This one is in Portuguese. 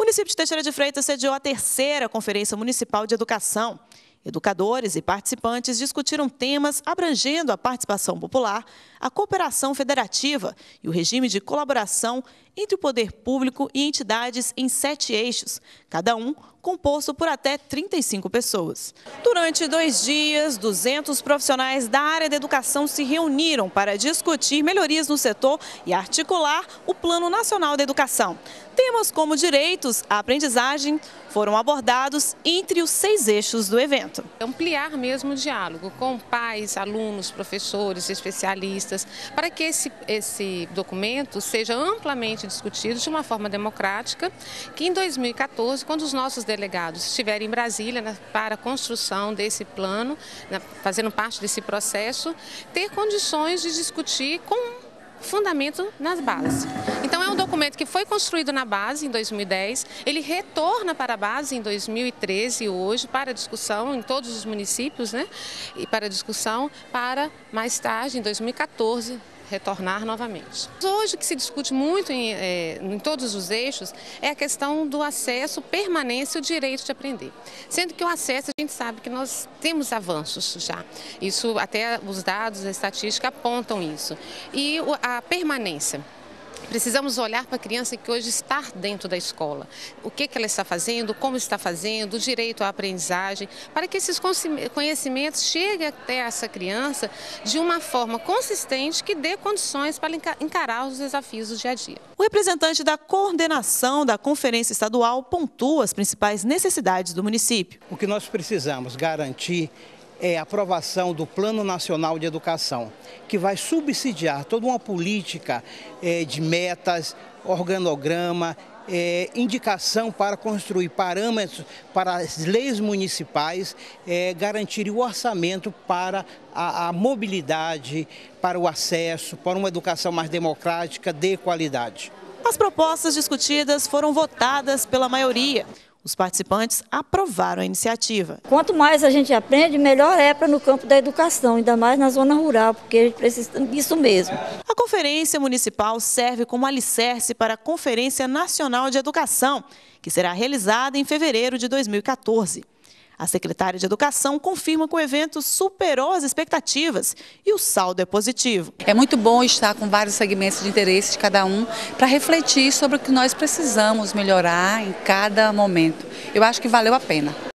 município de Teixeira de Freitas sediou a terceira Conferência Municipal de Educação. Educadores e participantes discutiram temas abrangendo a participação popular, a cooperação federativa e o regime de colaboração entre o poder público e entidades em 7 eixos, cada um composto por até 35 pessoas. Durante 2 dias, 200 profissionais da área da educação se reuniram para discutir melhorias no setor e articular o Plano Nacional da Educação. Temas como direitos à aprendizagem foram abordados entre os 6 eixos do evento. Ampliar mesmo o diálogo com pais, alunos, professores, especialistas, para que esse documento seja amplamente discutido de uma forma democrática, que em 2014, quando os nossos delegados estiverem em Brasília para a construção desse plano, fazendo parte desse processo, ter condições de discutir com fundamento nas bases. Então é um documento que foi construído na base em 2010, ele retorna para a base em 2013 hoje para discussão em todos os municípios, e para discussão para mais tarde em 2014 retornar novamente. Hoje o que se discute muito em todos os eixos é a questão do acesso, permanência e o direito de aprender. Sendo que o acesso, a gente sabe que nós temos avanços já. Isso, até os dados, a estatística apontam isso. E a permanência. Precisamos olhar para a criança que hoje está dentro da escola. O que ela está fazendo, como está fazendo, o direito à aprendizagem, para que esses conhecimentos cheguem até essa criança de uma forma consistente que dê condições para encarar os desafios do dia a dia. O representante da coordenação da Conferência Estadual pontua as principais necessidades do município. O que nós precisamos garantir é a aprovação do Plano Nacional de Educação, que vai subsidiar toda uma política de metas, organograma, indicação para construir parâmetros para as leis municipais, garantir o orçamento para a mobilidade, para o acesso, para uma educação mais democrática, de qualidade. As propostas discutidas foram votadas pela maioria. Os participantes aprovaram a iniciativa. Quanto mais a gente aprende, melhor é para no campo da educação, ainda mais na zona rural, porque a gente precisa disso mesmo. A Conferência Municipal serve como alicerce para a Conferência Nacional de Educação, que será realizada em fevereiro de 2014. A secretária de Educação confirma que o evento superou as expectativas e o saldo é positivo. É muito bom estar com vários segmentos de interesse de cada um para refletir sobre o que nós precisamos melhorar em cada momento. Eu acho que valeu a pena.